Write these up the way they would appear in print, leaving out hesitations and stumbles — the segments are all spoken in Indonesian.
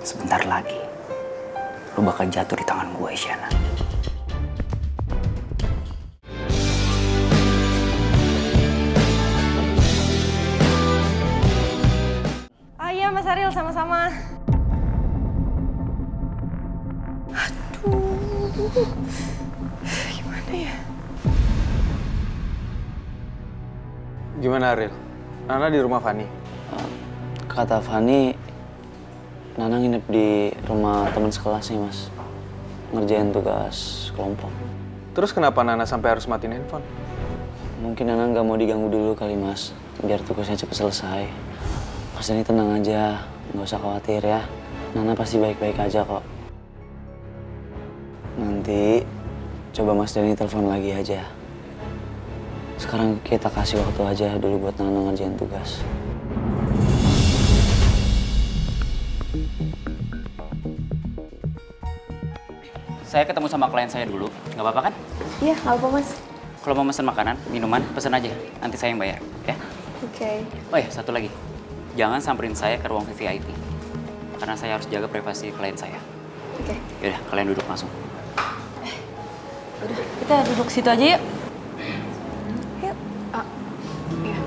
Sebentar lagi, lu bakal jatuh di tangan gue, Isyana. Ah iya Mas Ariel, sama-sama. Aduh, gimana ya? Gimana Ariel? Nana di rumah Fani? Kata Fani, Nana nginep di rumah teman sekelasnya, Mas. Ngerjain tugas kelompok. Terus kenapa Nana sampai harus matiin handphone? Mungkin Nana nggak mau diganggu dulu kali, Mas. Biar tugasnya cepet selesai. Mas Denny tenang aja, nggak usah khawatir ya. Nana pasti baik-baik aja kok. Nanti coba Mas Denny telepon lagi aja. Sekarang kita kasih waktu aja dulu buat Nana ngerjain tugas. Saya ketemu sama klien saya dulu, nggak apa-apa kan? Iya, nggak apa-apa Mas. Kalau mau pesan makanan, minuman, pesan aja. Nanti saya yang bayar, ya? Oke. Oh ya, satu lagi. Jangan samperin saya ke ruang VVIP. Karena saya harus jaga privasi klien saya. Oke. Yaudah, kalian duduk langsung. Udah, kita duduk situ aja yuk. Yuk. Ah, iya.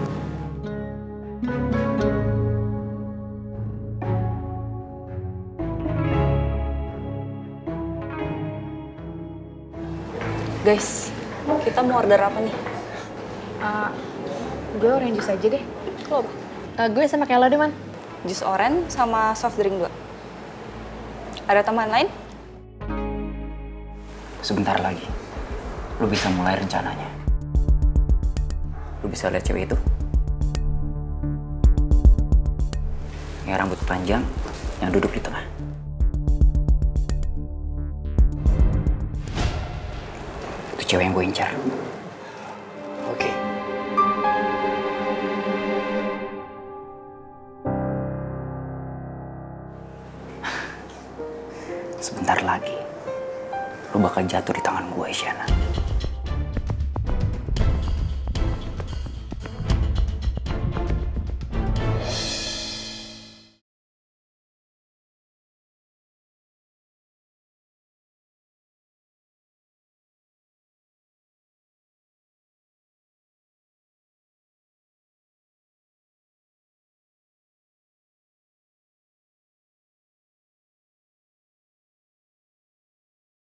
Guys, kita mau order apa nih? Gue orange juice aja deh. Lo apa? Gue sama kayak lo deh, Man. Jus orange sama soft drink 2. Ada tambahan lain? Sebentar lagi, lu bisa mulai rencananya. Lu bisa lihat cewek itu? Yang rambut panjang, yang duduk di tengah. Itu cewek yang gue incar. Oke. Sebentar lagi, lu bakal jatuh di tangan gue, Isyana.